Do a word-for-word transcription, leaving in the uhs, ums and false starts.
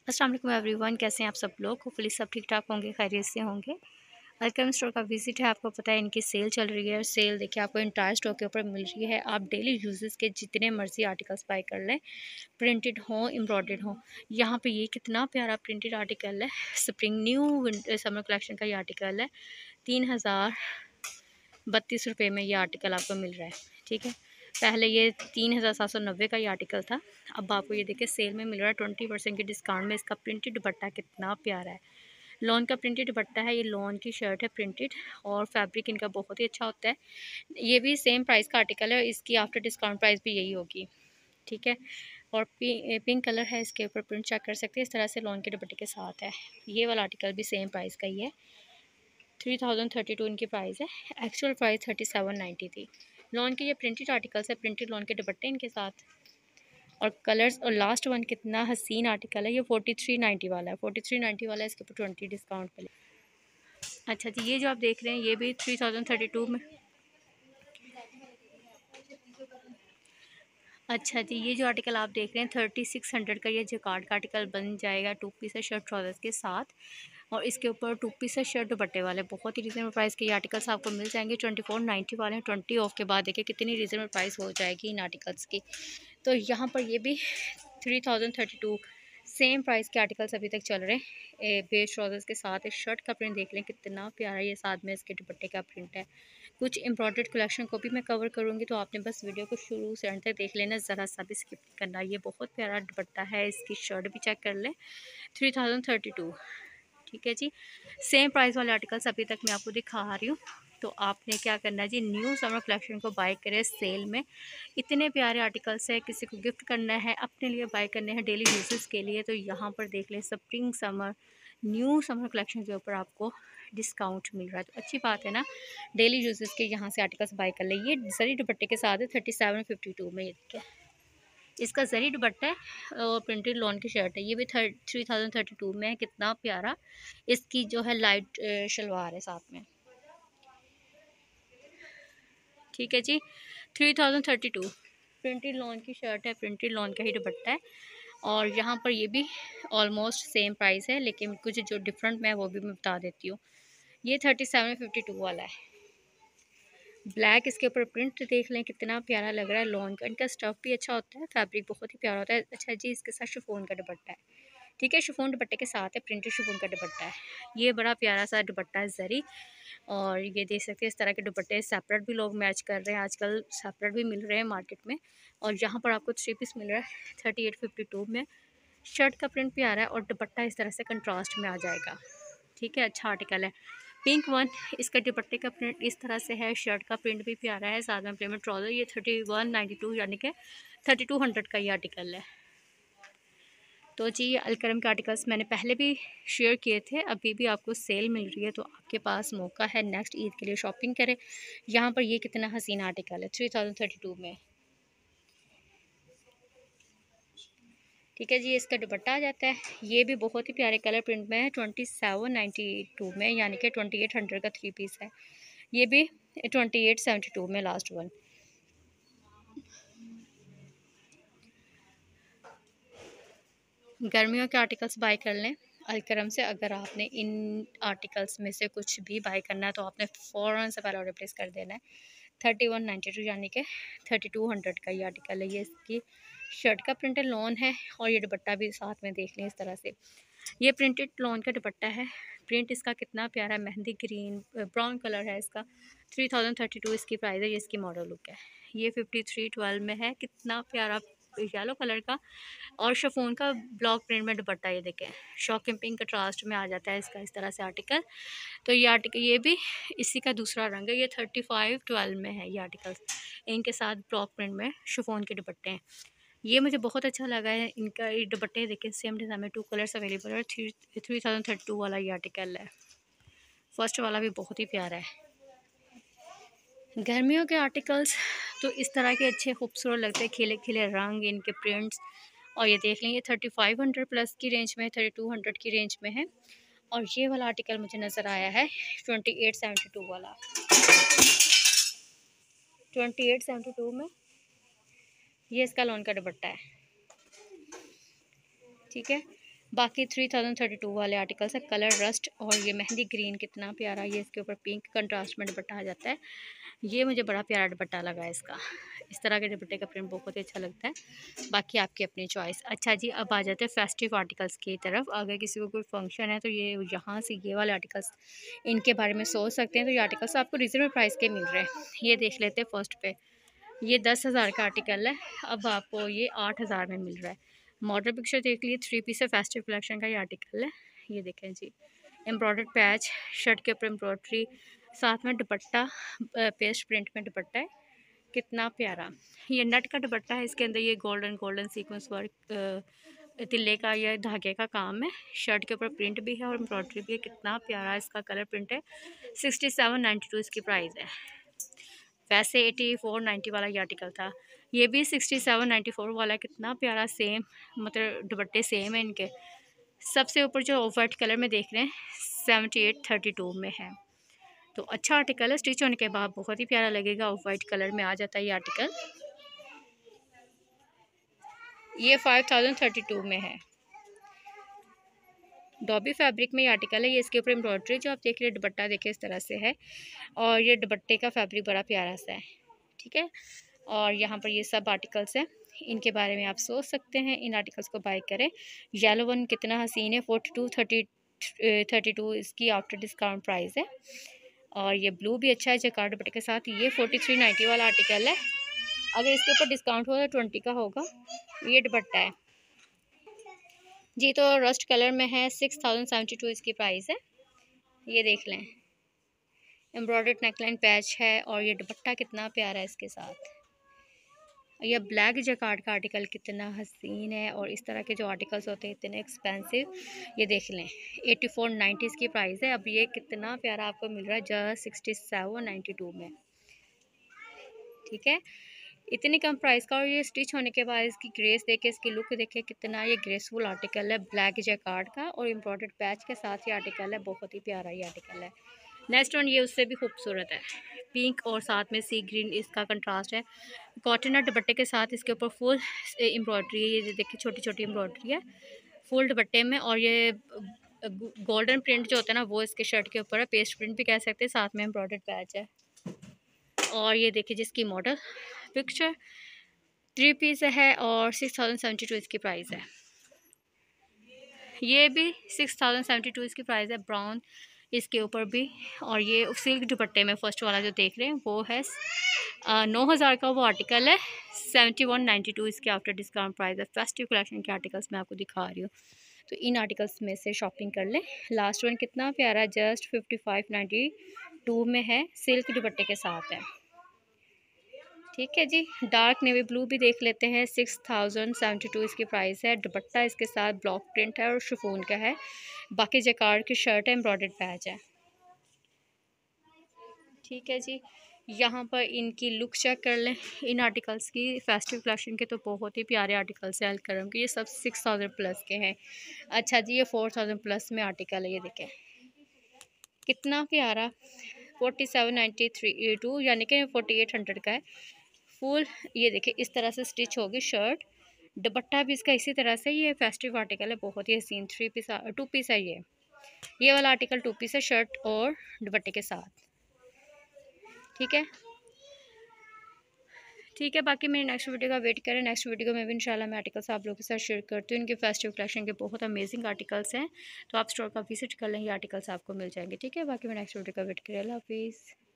अस्सलाम वालेकुम एवरीवन, कैसे हैं आप सब लोग। होपफुली सब ठीक ठाक होंगे, खैरियत से होंगे। अलकरम स्टोर का विजिट है। आपको पता है इनकी सेल चल रही है और सेल देखिए आपको इंटायर स्टॉक के ऊपर मिल रही है। आप डेली यूजेस के जितने मर्जी आर्टिकल्स बाय कर लें, प्रिंटेड हो एम्ब्रॉयडर्ड हो। यहाँ पे ये कितना प्यारा प्रिंटेड आर्टिकल है, स्प्रिंग न्यू समर कलेक्शन का ये आर्टिकल है। तीन हज़ार बत्तीस रुपये में ये आर्टिकल आपको मिल रहा है। ठीक है, पहले ये तीन हज़ार सात सौ नब्बे का ये आर्टिकल था, अब आपको ये देखिए सेल में मिल रहा है ट्वेंटी परसेंट के डिस्काउंट में। इसका प्रिंटेड दुपट्टा कितना प्यारा है, लॉन का प्रिंटेड दुपट्टा है। ये लॉन की शर्ट है प्रिंटेड, और फैब्रिक इनका बहुत ही अच्छा होता है। ये भी सेम प्राइस का आर्टिकल है, इसकी आफ्टर डिस्काउंट प्राइस भी यही होगी। ठीक है, और पि, पिंक कलर है, इसके ऊपर प्रिंट चेक कर सकते हैं। इस तरह से लॉन के दुपट्टे के साथ है। ये वाला आर्टिकल भी सेम प्राइस का ही है, थ्री थाउजेंड थर्टी टू इनकी प्राइस है। Actual price thirty seven ninety थी। लॉन के ये प्रिंटेड आर्टिकल्स है, प्रिंटेड लॉन के दुपट्टे इनके साथ और कलर्स। और लास्ट वन कितना हसीन आर्टिकल है, ये फोर्टी थ्री नाइन्टी वाला है। फोर्टी थ्री नाइन्टी वाला है, इसके ऊपर ट्वेंटी डिस्काउंट मिले। अच्छा जी, ये जो आप देख रहे हैं ये भी थ्री थाउजेंड थर्टी टू में। अच्छा जी, ये जो आर्टिकल आप देख रहे हैं थर्टी सिक्स हंड्रेड का ये जकार्ड का आर्टिकल बन जाएगा टू पीस शर्ट ट्राउजर्स के साथ, और इसके ऊपर टू पीस शर्ट दुपट्टे वाले बहुत ही रीजनेबल प्राइस के ये आर्टिकल्स आपको मिल जाएंगे। ट्वेंटी फोर नाइन्टी वाले हैं। ट्वेंटी ऑफ के बाद देखिए कितनी रीजनेबल प्राइस हो जाएगी इन आर्टिकल्स की। तो यहाँ पर ये भी three thousand thirty two same price के आर्टिकल्स अभी तक चल रहे हैं। बेस ट्राउजर्स के साथ इस शर्ट का प्रिंट देख लें कितना प्यारा, ये साथ में इसके दुपट्टे का प्रिंट है। कुछ एम्ब्रॉयडर्ड कलेक्शन को भी मैं कवर करूँगी, तो आपने बस वीडियो को शुरू से अंत तक देख लेना, ज़रा सा भी स्किप नहीं करना। ये बहुत प्यारा दुपट्टा है, इसकी शर्ट भी चेक कर लें। थ्री थाउजेंड थर्टी टू ठीक है जी, सेम प्राइस वाले आर्टिकल्स अभी तक मैं आपको दिखा रही हूँ। तो आपने क्या करना है जी, न्यू समर कलेक्शन को बाय करें सेल में। इतने प्यारे आर्टिकल्स है, किसी को गिफ्ट करना है, अपने लिए बाय करने हैं डेली यूजेस के लिए, तो यहाँ पर देख लें spring summer new summer collection के ऊपर आपको डिस्काउंट मिल रहा है। तो अच्छी बात है ना, डेली यूजेस के यहाँ से आर्टिकल्स बाय कर ले। ये जरी दुपट्टे के साथ है थर्टी सेवन फिफ्टी टू में। ये देखिए इसका जरी दुपट्टा है और प्रिंटेड लॉन की शर्ट है। ये भी thirty three thousand thirty two में है। कितना प्यारा, इसकी जो है लाइट शलवार है साथ में। ठीक है जी, three thousand thirty two printed lawn की शर्ट है, प्रिंटेड लॉन का ही दुपट्टा है। और यहाँ पर ये भी ऑलमोस्ट सेम प्राइस है, लेकिन कुछ जो डिफरेंट मैं वो भी मैं बता देती हूँ। ये थर्टी सेवन फिफ्टी टू वाला है, ब्लैक। इसके ऊपर प्रिंट देख लें कितना प्यारा लग रहा है। लॉन का इनका स्टफ़ भी अच्छा होता है, फैब्रिक बहुत ही प्यारा होता है। अच्छा जी, इसके साथ शिफॉन का दुपट्टा है। ठीक है, शिफॉन दुपट्टे के साथ है, प्रिंटेड शिफॉन का दुपट्टा है। ये बड़ा प्यारा सा दुपट्टा है जरी, और ये देख सकते हैं इस तरह के दुपट्टे सेपरेट भी लोग मैच कर रहे हैं आजकल, सेपरेट भी मिल रहे हैं मार्केट में। और यहाँ पर आपको थ्री पीस मिल रहा है थर्टी एट फिफ्टी टू में। शर्ट का प्रिंट भी आ रहा है और दुपट्टा इस तरह से कंट्रास्ट में आ जाएगा। ठीक है, अच्छा आर्टिकल है। पिंक वन, इसका दुपट्टे का प्रिंट इस तरह से है, शर्ट का प्रिंट भी प्यारा है, साथ में प्लेन ट्राउज़र। ये थर्टी वन नाइन्टी टू यानी कि थर्टी टू हंड्रेड का ये आर्टिकल है। तो जी ये अलकरम के आर्टिकल्स मैंने पहले भी शेयर किए थे, अभी भी आपको सेल मिल रही है, तो आपके पास मौका है नेक्स्ट ईद के लिए शॉपिंग करें। यहाँ पर ये कितना हसीन आर्टिकल है थ्री थाउजेंड थर्टी टू में। ठीक है जी, इसका दुपट्टा आ जाता है। ये भी बहुत ही प्यारे कलर प्रिंट में है, ट्वेंटी सेवन नाइन्टी टू में, यानी कि ट्वेंटी एट हंड्रेड का थ्री पीस है। ये भी ट्वेंटी एट सेवेंटी टू में लास्ट वन। गर्मियों के आर्टिकल्स बाय कर लें अलकरम से। अगर आपने इन आर्टिकल्स में से कुछ भी बाय करना है तो आपने फ़ौरन से पहले ऑर्डर प्लेस कर देना है। थर्टी वन नाइन्टी टू यानी कि थर्टी टू हंड्रेड का ये आर्टिकल है। ये इसकी शर्ट का प्रिंटेड लॉन है, और ये दुपट्टा भी साथ में देख लें इस तरह से। ये प्रिंटेड लॉन का दुपट्टा है, प्रिंट इसका कितना प्यारा है, मेहंदी ग्रीन ब्राउन कलर है इसका। थ्री थाउजेंड थर्टी टू इसकी प्राइस है। ये इसकी मॉडल लुक है। ये फिफ्टी थ्री ट्वेल्व में है, कितना प्यारा येलो कलर का और शिफॉन का ब्लॉक प्रिंट में दुपट्टा। ये देखें शॉकिंग पिंक कंट्रास्ट में आ जाता है इसका इस तरह से आर्टिकल। तो ये आर्टिकल ये भी इसी का दूसरा रंग है। ये थर्टी फाइव ट्वेल्व में है ये आर्टिकल, इनके साथ ब्लॉक प्रिंट में शिफॉन के दुपट्टे हैं। ये मुझे बहुत अच्छा लगा है, इनका ये दुपट्टे देखें सेम डिज़ाइन में टू कलर्स अवेलेबल है। Three three thousand thirty two वाला ये आर्टिकल है। फर्स्ट वाला भी बहुत ही प्यारा है। गर्मियों के आर्टिकल्स तो इस तरह के अच्छे खूबसूरत लगते हैं, खिले खिले रंग, इनके प्रिंट्स। और ये देख लें ये थर्टी फाइव हंड्रेड प्लस की रेंज में है, थर्टी टू हंड्रेड की रेंज में है। और ये वाला आर्टिकल मुझे नज़र आया है ट्वेंटी एट सेवेंटी टू वाला, ट्वेंटी एट सेवेंटी टू में। ये इसका लॉन का दुपट्टा है। ठीक है, बाकी थ्री थाउजेंड थर्टी टू वाले आर्टिकल्स है। कलर रस्ट और ये मेहंदी ग्रीन कितना प्यारा, ये इसके ऊपर पिंक कंट्रास्ट में दुपट्टा आ जाता है। ये मुझे बड़ा प्यारा दुपट्टा लगा है इसका। इस तरह के दुपट्टे का प्रिंट बहुत ही अच्छा लगता है। बाकी आपकी अपनी चॉइस। अच्छा जी, अब आ जाते हैं फेस्टिव आर्टिकल्स की तरफ। अगर किसी को कोई फंक्शन है तो ये यहाँ से ये वाले आर्टिकल्स इनके बारे में सोच सकते हैं। तो ये आर्टिकल्स आपको रिजनेबल प्राइस के मिल रहे हैं। ये देख लेते हैं फर्स्ट पे, ये दस हज़ार का आर्टिकल है, अब आपको ये आठ हज़ार में मिल रहा है। मॉडल पिक्चर देख लिए, थ्री पीस है, फेस्टिव कलेक्शन का ये आर्टिकल है। ये देखें जी, एम्ब्रॉयडर्ड पैच, शर्ट के ऊपर एम्ब्रॉयडरी, साथ में दुपट्टा पेस्ट प्रिंट में दुपट्टा है, कितना प्यारा। ये नेट का दुपट्टा है, इसके अंदर ये गोल्डन गोल्डन सीक्वेंस वर्क तिल्ले का या धागे का काम है। शर्ट के ऊपर प्रिंट भी है और एम्ब्रॉयडरी भी है, कितना प्यारा इसका कलर प्रिंट है। सिक्सटी सेवन नाइन्टी टू इसकी प्राइस है। वैसे एटी फोर नाइन्टी वाला ये आर्टिकल था, ये भी सिक्सटी सेवन नाइन्टी फोर वाला, कितना प्यारा। सेम मतलब दुपट्टे सेम है इनके। सबसे ऊपर जो ऑफ वाइट कलर में देख रहे हैं सेवेंटी एट थर्टी टू में है। तो अच्छा आर्टिकल है, स्टिच होने के बाद बहुत ही प्यारा लगेगा। ऑफ वाइट कलर में आ जाता है ये आर्टिकल। ये फाइव थाउजेंड थर्टी टू में है। डॉबी फैब्रिक में ये आर्टिकल है। ये इसके ऊपर एम्ब्रॉयडरी जो आप देख रहे हैं, दुपट्टा देखिए इस तरह से है, और ये दुपट्टे का फैब्रिक बड़ा प्यारा सा है, ठीक है। और यहाँ पर ये सब आर्टिकल्स हैं, इनके बारे में आप सोच सकते हैं, इन आर्टिकल्स को बाय करें। येलो वन कितना हसीन है, forty two thirty thirty two इसकी आफ्टर डिस्काउंट प्राइस है। और ये ब्लू भी अच्छा है जैकार्ड दुपट्टे के साथ। ये फोर्टी थ्री नाइन्टी वाला आर्टिकल है, अगर इसके ऊपर डिस्काउंट होगा तो ट्वेंटी का होगा। ये दुपट्टा है जी, तो रस्ट कलर में है, सिक्स थाउजेंड सेवेंटी टू इसकी प्राइस है। ये देख लें, एम्ब्रॉयडर्ड नेकलाइन पैच है, और ये दुपट्टा कितना प्यारा है इसके साथ। यह ब्लैक जैकार्ड का आर्टिकल कितना हसीन है, और इस तरह के जो आर्टिकल्स होते हैं इतने एक्सपेंसिव। ये देख लें, एटी फोर नाइन्टी इसकी प्राइस है। अब ये कितना प्यारा आपको मिल रहा है just sixty seven ninety two में, ठीक है। इतनी कम प्राइस का, और ये स्टिच होने के बाद इसकी ग्रेस देखे, इसकी लुक देखे, कितना ये ग्रेसफुल आर्टिकल है। ब्लैक जैकार्ड का और एम्ब्रॉयडर्ड पैच के साथ ये आर्टिकल है, बहुत ही प्यारा ये आर्टिकल है। नेक्स्ट वन ये उससे भी खूबसूरत है, पिंक और साथ में सी ग्रीन इसका कंट्रास्ट है। कॉटन दुपट्टे के साथ इसके ऊपर फुल एम्ब्रॉयडरी है, ये देखिए छोटी छोटी एम्ब्रॉयडरी है फुल दुपट्टे में। और ये गोल्डन प्रिंट जो होता है ना, वो इसके शर्ट के ऊपर है, पेस्ट प्रिंट भी कह सकते हैं, साथ में एम्ब्रॉयडर्ड पैच है। और ये देखिए जिसकी मॉडल पिक्चर, थ्री पीस है, और सिक्स थाउजेंड सेवेंटी टू इसकी प्राइस है। ये भी सिक्स थाउजेंड सेवेंटी टू इसकी प्राइस है, ब्राउन इसके ऊपर भी। और ये सिल्क दुपट्टे में फर्स्ट वाला जो देख रहे हैं वो है नौ हज़ार का वो आर्टिकल है, सेवेंटी वन नाइन्टी टू इसके आफ्टर डिस्काउंट प्राइस है। फेस्टिव कलेक्शन के आर्टिकल्स मैं आपको दिखा रही हूँ, तो इन आर्टिकल्स में से शॉपिंग कर लें। लास्ट वन कितना प्यारा, just fifty five ninety two में है, सिल्क दुपट्टे के साथ है, ठीक है जी। डार्क नेवी ब्लू भी देख लेते हैं, सिक्स थाउजेंड सेवेंटी टू इसकी प्राइस है। दुपट्टा इसके साथ ब्लॉक प्रिंट है और शिफॉन का है। बाकी जैकार्ड की शर्ट है, एम्ब्रॉयडर्ड पैच है, ठीक है जी। यहाँ पर इनकी लुक चेक कर लें इन आर्टिकल्स की, फेस्टिव कलेक्शन के तो बहुत ही प्यारे आर्टिकल्स हैं अलकरम के। ये सब सिक्स थाउजेंड प्लस के हैं। अच्छा जी, ये फोर थाउजेंड प्लस में आर्टिकल है, ये देखें कितना प्यारा, forty seven ninety three two यानी कि फोर्टी एट हंड्रेड का है फुल। ये देखिए इस तरह से स्टिच होगी शर्ट, दुपट्टा भी इसका इसी तरह से। ये फेस्टिव आर्टिकल है, बहुत ही हसीन, थ्री पीस टू पीस है। ये ये वाला आर्टिकल टू पीस है, शर्ट और दुपट्टे के साथ, ठीक है ठीक है। बाकी मेरी नेक्स्ट वीडियो का वेट करें। नेक्स्ट वीडियो में भी इंशाल्लाह मैं आर्टिकल्स आप लोगों के साथ शेयर करती हूँ। इनके फेस्टिव कलेक्शन के बहुत अमेजिंग आर्टिकल्स हैं, तो आप स्टोर का विजिट कर लें, ये आर्टिकल्स आपको मिल जाएंगे, ठीक है। बाकी मैं नेक्स्ट वीडियो का वेट करें। अल्लाह हाफिज़।